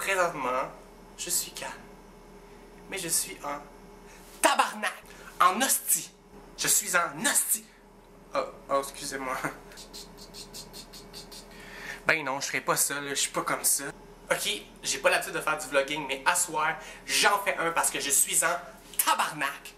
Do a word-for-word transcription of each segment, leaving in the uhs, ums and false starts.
présentement, je suis calme. Mais je suis en tabarnak, en hostie. Je suis en hostie. Oh, oh excusez-moi. Ben non, je ferai pas ça, là. Je suis pas comme ça. Ok, j'ai pas l'habitude de faire du vlogging, mais à soir, j'en fais un parce que je suis en tabarnak.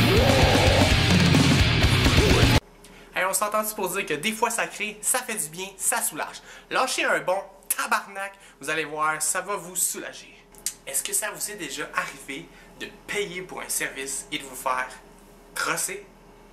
Hey, on s'entend-tu pour dire que des fois ça crée, ça fait du bien, ça soulage. Lâchez un bon tabarnak, vous allez voir, ça va vous soulager. Est-ce que ça vous est déjà arrivé de payer pour un service et de vous faire crosser?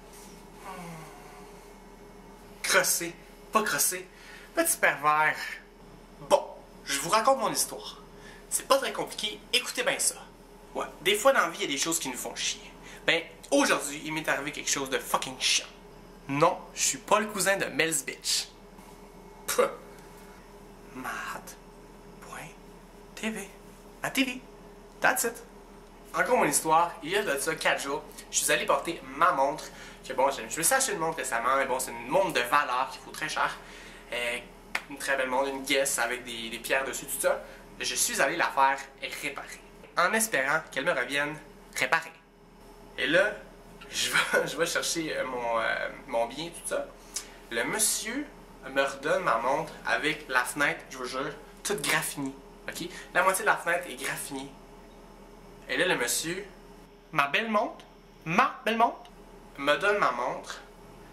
Crosser, pas crosser. Petit pervers. Bon, je vous raconte mon histoire. C'est pas très compliqué, écoutez bien ça. Ouais, des fois dans la vie, il y a des choses qui nous font chier. Ben, aujourd'hui, il m'est arrivé quelque chose de fucking chiant. Non, je suis pas le cousin de Mel's bitch. Puh. Mad point T V. Ma T V. That's it. Encore mon histoire, il y a de ça quatre jours, je suis allé porter ma montre. Que bon, je me suis acheté une montre récemment, mais bon, c'est une montre de valeur qui vaut très cher. Euh, une très belle montre, une Guess avec des, des pierres dessus, tout ça. Je suis allé la faire réparer. En espérant qu'elle me revienne réparée. Et là, je vais, je vais chercher mon, euh, mon bien, tout ça. Le monsieur me redonne ma montre avec la fenêtre, je vous jure, toute graffinée. Ok? La moitié de la fenêtre est graffinée. Et là, le monsieur, ma belle montre, ma belle montre, me donne ma montre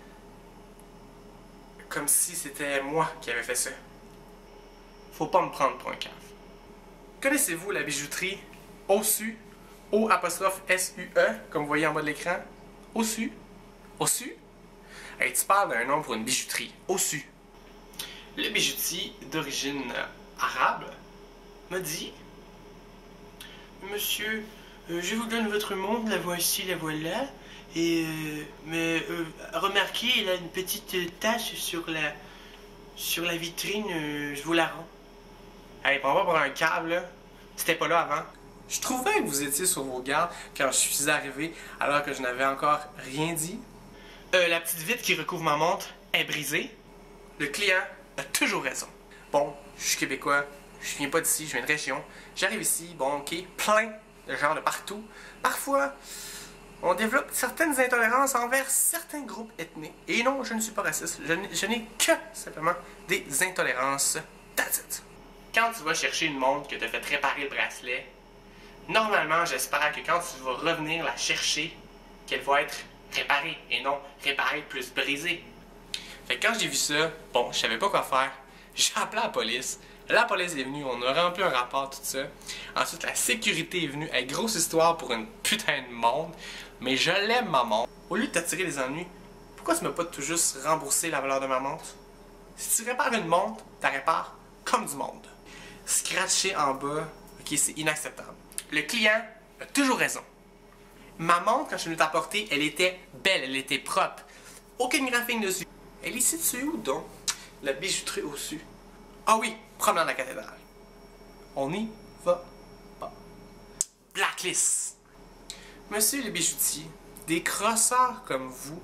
comme si c'était moi qui avais fait ça. Faut pas me prendre pour un cave. Connaissez-vous la bijouterie Ossu, O apostrophe S U E, comme vous voyez en bas de l'écran? Ossu? Ossu? Hey, tu parles d'un nom pour une bijouterie. Ossu. Le bijoutier d'origine arabe me dit: Monsieur, euh, je vous donne votre montre, la voici, la voilà. Et euh, mais euh, remarquez, il a une petite tache sur la sur la vitrine, euh, je vous la rends. Allez, prends pas pour un câble, là. C'était pas là avant. Je trouvais que vous étiez sur vos gardes quand je suis arrivé alors que je n'avais encore rien dit. Euh, la petite vitre qui recouvre ma montre est brisée. Le client a toujours raison. Bon, je suis québécois, je viens pas d'ici, je viens de région. J'arrive ici, bon ok, plein de gens de partout. Parfois, on développe certaines intolérances envers certains groupes ethniques. Et non, je ne suis pas raciste, je n'ai que simplement des intolérances. That's it. Quand tu vas chercher une montre que tu as fait réparer le bracelet, normalement, j'espère que quand tu vas revenir la chercher, qu'elle va être réparée et non réparée plus brisée. Fait que quand j'ai vu ça, bon, je savais pas quoi faire. J'ai appelé la police. La police est venue, on a rempli un rapport, tout ça. Ensuite, la sécurité est venue. Hey, grosse histoire pour une putain de montre. Mais je l'aime, ma montre. Au lieu de t'attirer les ennuis, pourquoi tu m'as pas tout juste remboursé la valeur de ma montre? Si tu répares une montre, tu la répares comme du monde. Scratcher en bas, ok, c'est inacceptable. Le client a toujours raison. Ma montre, quand je suis venu t'apporter, elle était belle, elle était propre. Aucune graphine dessus. Elle est située où donc? La bijouterie au-dessus. Ah oui, promenade de la cathédrale. On y va pas. Blacklist. Monsieur le bijoutier, des crosseurs comme vous.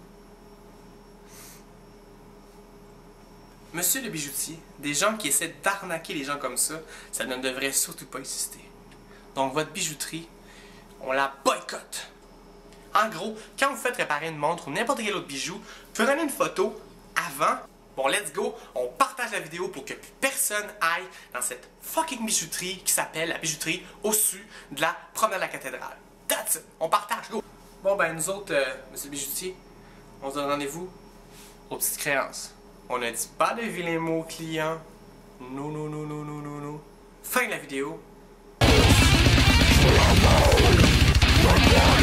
Monsieur le bijoutier, des gens qui essaient d'arnaquer les gens comme ça, ça ne devrait surtout pas exister. Donc votre bijouterie, on la boycotte. En gros, quand vous faites réparer une montre ou n'importe quel autre bijou, prenez une photo avant. Bon, let's go, on partage la vidéo pour que plus personne aille dans cette fucking bijouterie qui s'appelle la bijouterie au-dessus de la promenade de la cathédrale. That's it, on partage, go! Bon, ben nous autres, euh, monsieur le bijoutier, on se donne rendez-vous aux petites créances. On ne dit pas de vilains mots clients. Non, non, non, non, non, non, non. Fin de la vidéo.